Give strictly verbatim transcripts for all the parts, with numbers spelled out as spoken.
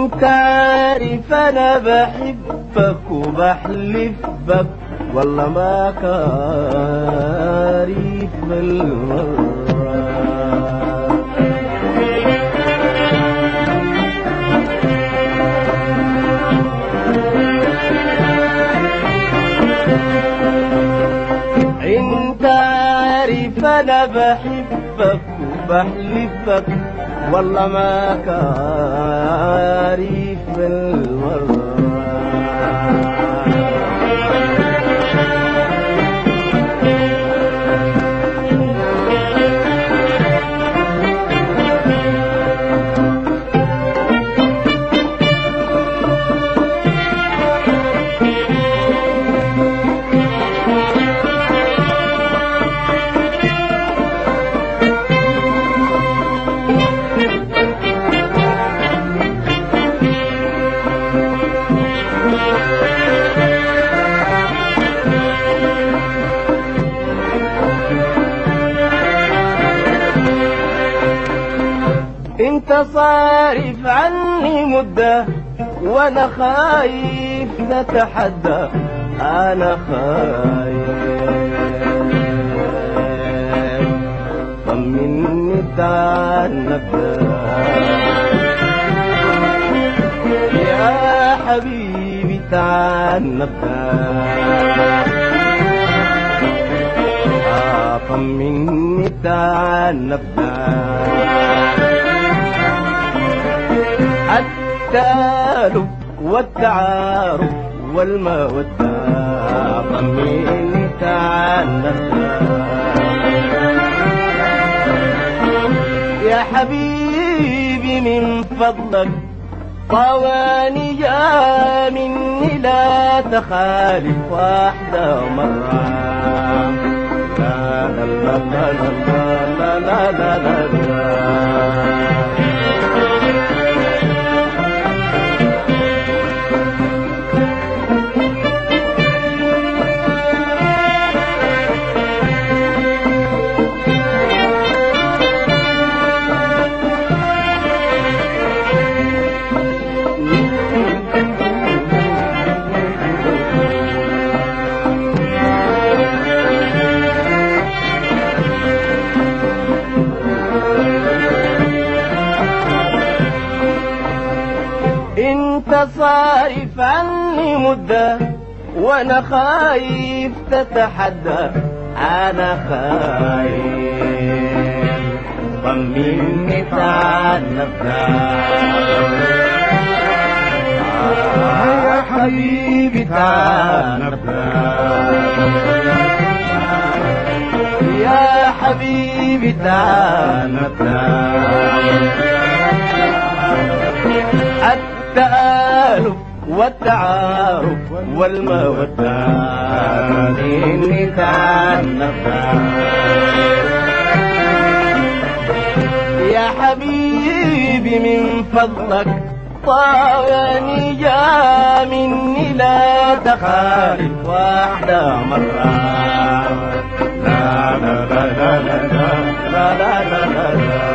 انت عارف انا بحبك وبحلف بك والله ما كارف بالمرة. انت عارف انا بحبك وبحلفك والله ما كارف بالمرة. انت صارف عني مدة وانا خايف نتحدى، انا خايف طمني تعال نبدأ يا حبيبي تعال نبدأ. طمني تعال نبدأ. التآلف والتعارف والمودة طمني تعال نبدأ يا حبيبي من فضلك. طواني يا مني لا تخالف واحدة مرة. لا لا لا لا لا لا لا لا. انت صارف عني مدة وانا خايف تتحدى، انا خايف طمني تعال نبدأ يا حبيبي تعال نبدأ يا حبيبي تعال نبدأ. التآلف والتعارف والمودة إني تعال نبدأ يا حبيبي من فضلك. طواني يا مني لا تخالف واحدة مرة. لا لا لا لا لا لا لا لا لا لا.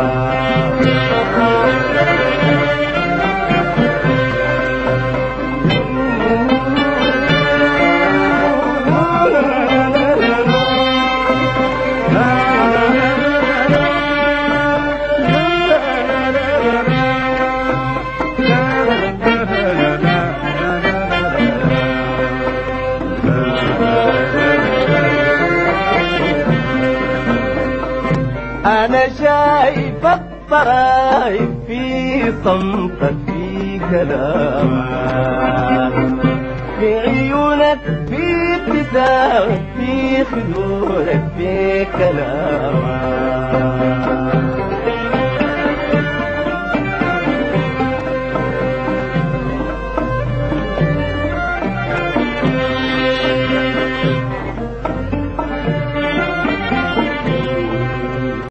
أنا شايف الطرايف في صمتك في كلامك، في عيونك في ابتسامك، في خدودك في كلامك.